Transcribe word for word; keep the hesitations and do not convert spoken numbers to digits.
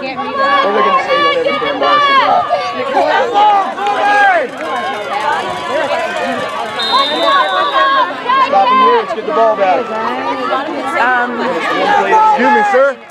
Or they're going to say you don't ever stand by us. Stop him here. Let's get the ball back. Um, Excuse me, sir.